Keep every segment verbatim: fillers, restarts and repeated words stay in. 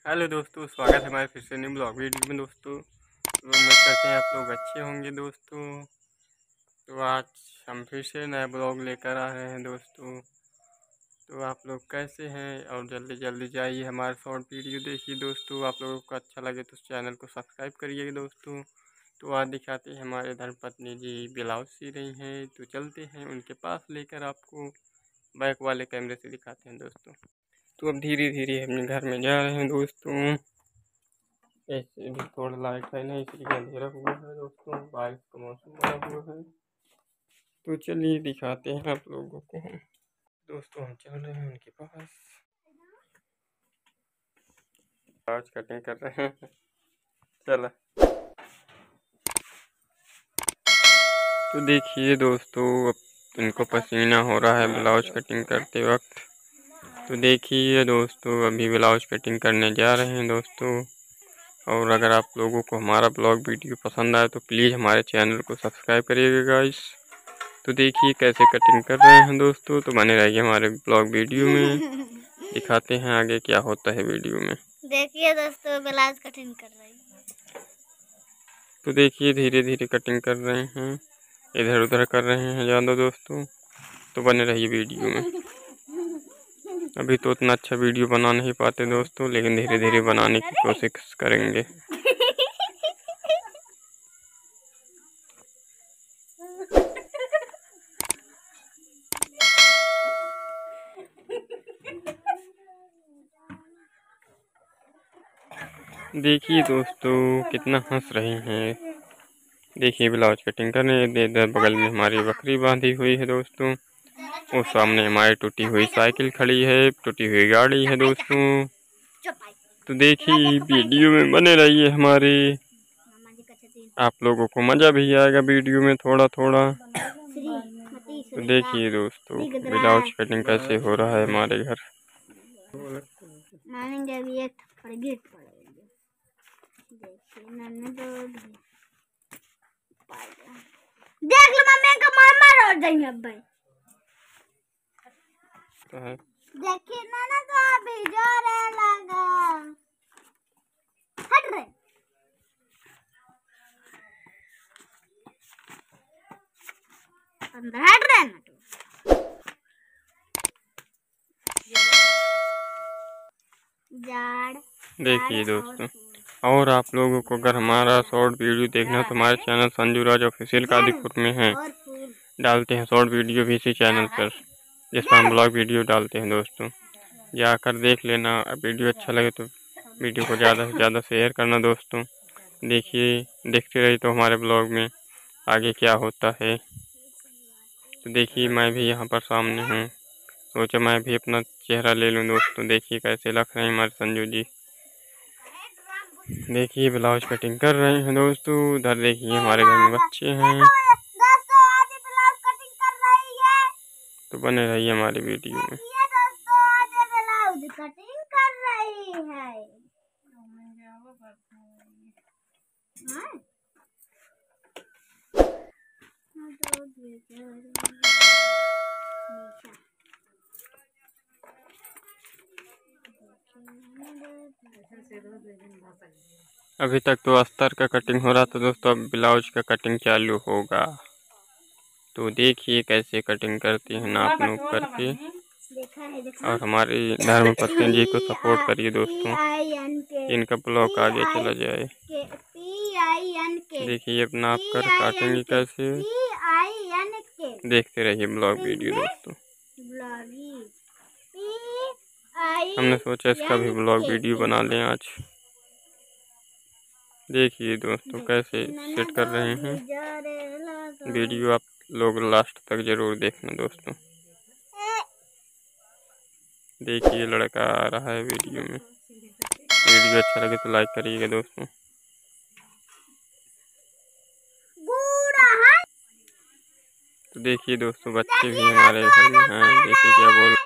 Hello दोस्तों, स्वागत है हमारे फिर से न्यू ब्लॉग वीडियो में। दोस्तों तो उम्मीद करते हैं आप लोग अच्छे होंगे। दोस्तों तो आज हम फिर से नया ब्लॉग लेकर आ रहे हैं। दोस्तों तो आप लोग कैसे हैं, और जल्दी जल्दी जाइए हमारा शॉर्ट वीडियो देखिए। दोस्तों आप लोगों को अच्छा लगे तो चैनल को सब्सक्राइब करिएगा। दोस्तों तो आज दिखाते हैं हमारे धर्मपत्नी जी ब्लाउज सी रही हैं, तो चलते हैं उनके पास लेकर आपको बैक वाले कैमरे से दिखाते हैं। दोस्तों तो अब धीरे धीरे अपने घर में जा रहे हैं। दोस्तों ऐसे भी थोड़ा लाइट है ना, इसलिए अंधेरा हुआ है। दोस्तों बारिश का मौसम बना हुआ है, तो चलिए दिखाते हैं आप लोगों को। हम दोस्तों हम चल रहे हैं उनके पास, आज कटिंग कर रहे हैं। चला तो देखिए दोस्तों, अब इनको पसीना हो रहा है ब्लाउज कटिंग करते वक्त। तो देखिए दोस्तों, अभी ब्लाउज कटिंग करने जा रहे हैं। दोस्तों और अगर आप लोगों को हमारा ब्लॉग वीडियो पसंद आए तो प्लीज़ हमारे चैनल को सब्सक्राइब करिएगा गाइस। तो देखिए कैसे कटिंग कर रहे हैं। दोस्तों तो बने रहिए हमारे ब्लॉग वीडियो में, दिखाते हैं आगे क्या होता है वीडियो में। देखिए दोस्तों ब्लाउज कटिंग कर रही है। तो देखिए धीरे धीरे कटिंग कर रहे हैं, इधर उधर कर रहे हैं ज़्यादा। दोस्तों तो बने रहिए वीडियो में। अभी तो उतना अच्छा वीडियो बना नहीं पाते दोस्तों, लेकिन धीरे धीरे बनाने की कोशिश करेंगे। देखिए दोस्तों कितना हंस रही हैं। देखिए ब्लाउज कटिंग करने, इधर बगल में हमारी बकरी बांधी हुई है। दोस्तों वो सामने हमारी टूटी हुई साइकिल खड़ी है, टूटी हुई गाड़ी है। दोस्तों तो देखिए वीडियो में बने रहिए हमारे, आप लोगों को मज़ा भी आएगा वीडियो में थोड़ा थोड़ा। तो देखिए दोस्तों ब्लाउज कटिंग कैसे हो रहा है हमारे घर। देख लो मम्मी का मार मार हो जाएंगे अब भाई। देखिए ना ना तो अभी जोरे लगा हट रहे अंदर हट रहे ना जाड़। देखिए दोस्तों, और आप लोगों को अगर हमारा शॉर्ट वीडियो देखना तो हमारे चैनल संजू राज ऑफिशियल कादीपुर में है, डालते हैं शॉर्ट वीडियो भी इसी चैनल पर, जिसमें हम ब्लॉग वीडियो डालते हैं। दोस्तों जाकर देख लेना। वीडियो अच्छा लगे तो वीडियो को ज़्यादा से ज़्यादा शेयर करना। दोस्तों देखिए देखते रहिए तो हमारे ब्लॉग में आगे क्या होता है। तो देखिए मैं भी यहाँ पर सामने हूँ, सोचा मैं भी अपना चेहरा ले लूँ। दोस्तों देखिए कैसे लग रहे हैं हमारे संजू जी। देखिए ब्लाउज कटिंग कर रहे हैं। दोस्तों उधर देखिए हमारे घर में बच्चे हैं, तो बने रहिए हमारे वीडियो में। कटिंग कर रही है अभी तक तो अस्तर का कटिंग हो रहा था दोस्तों, अब ब्लाउज का कटिंग चालू होगा। तो देखिए कैसे कटिंग करती हैं नाप नूप करके, और हमारी धर्मपत्नी जी को सपोर्ट करिए दोस्तों, इनका ब्लॉग आगे चला जाए। देखिए अब नाप कर काटेंगे कैसे, देखते रहिए ब्लॉग वीडियो। दोस्तों हमने सोचा इसका भी ब्लॉग वीडियो बना लें आज। देखिए दोस्तों कैसे सेट कर रहे हैं वीडियो, आप लोग लास्ट तक जरूर देखना। दोस्तों देखिए लड़का आ रहा है वीडियो में। वीडियो अच्छा लगे तो लाइक करिएगा दोस्तों। तो देखिए दोस्तों बच्चे भी हमारे घर में हैं, देखिए क्या बोल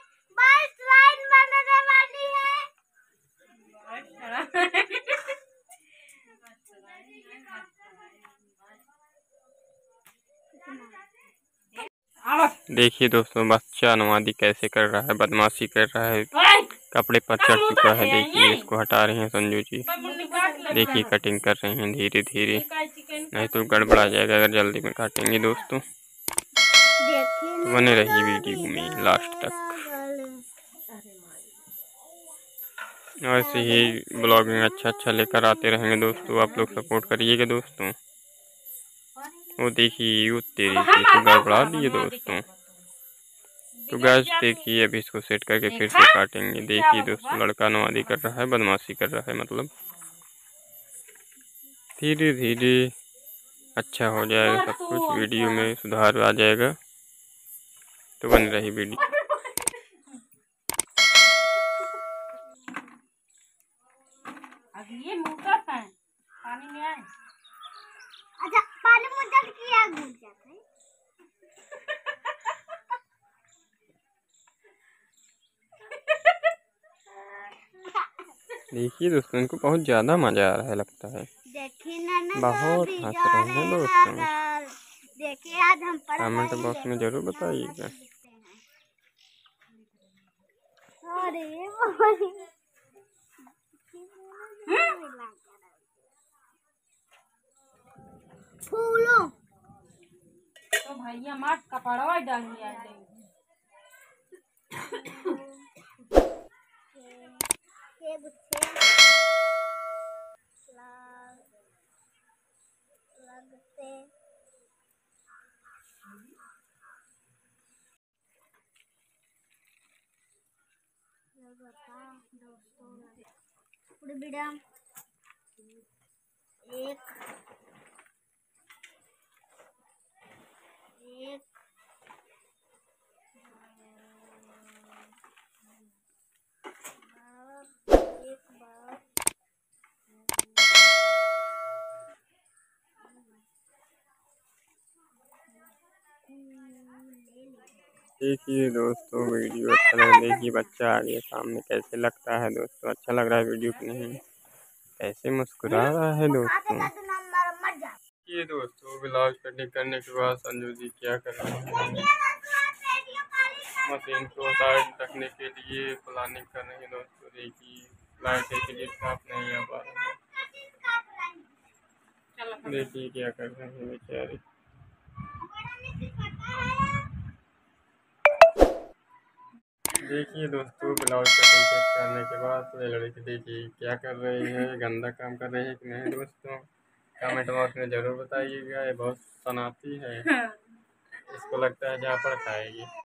देखिए दोस्तों बच्चा नमादी कैसे कर रहा है, बदमाशी कर रहा है कपड़े पर चढ़ चुका है। देखिए इसको हटा रहे हैं संजू जी। देखिए कटिंग कर रहे हैं धीरे धीरे, नहीं तो गड़बड़ा जाएगा अगर जल्दी में काटेंगे दोस्तों। तो बने रहिए वीडियो में लास्ट तक। ऐसे ही ब्लॉगिंग अच्छा अच्छा लेकर आते रहेंगे दोस्तों, आप लोग सपोर्ट करिएगा दोस्तों। वो देखिए वो तेरी की तो गड़बड़ा दिए दोस्तों। तो गैस देखिए अभी इसको सेट करके फिर से काटेंगे। देखिए दोस्तों लड़का नवादी कर रहा है, बदमाशी कर रहा है, मतलब धीरे धीरे अच्छा हो जाएगा सब कुछ, वीडियो में सुधार आ जाएगा। तो बन रही वीडियो। अब ये मुद्दा है पानी में आए। अच्छा पानी मुद्दा किया घुस जाता है। देखिए दोस्तों इनको बहुत ज़्यादा मज़ा आ रहा है लगता है, बहुत हंस रहे हैं दोस्तों। देखिए आज हम कमेंट बॉक्स में जरूर बताइएगा। फूलों तो भैया माट कपड़वा डाली आ गई। ये गुच्छे लगते लगता दोस्तों पूरी वीडियो एक एक एक बार देखिए दोस्तों वीडियो अच्छा लगा। देखिए बच्चा आ गया सामने, कैसे लगता है दोस्तों, अच्छा लग रहा है वीडियो की नहीं, कैसे मुस्कुरा रहा है दोस्तों। ये दोस्तों ब्लाउज कटिंग करने के बाद संजू जी क्या कर रहे हैं, मशीन को साइड रखने के लिए प्लानिंग कर रहे हैं दोस्तों। देखिए लाइट के लिए साफ नहीं आ पा रहा है, देखिए क्या कर रहे हैं बेचारे। देखिए दोस्तों ब्लाउज कटिंग चेक करने के बाद तो ये लड़की देखिए क्या कर रही है, गंदा काम कर रही है कि नहीं दोस्तों, कमेंट बॉक्स में ज़रूर बताइएगा। ये बहुत सनाती है, इसको लगता है जहाँ पर खाएगी।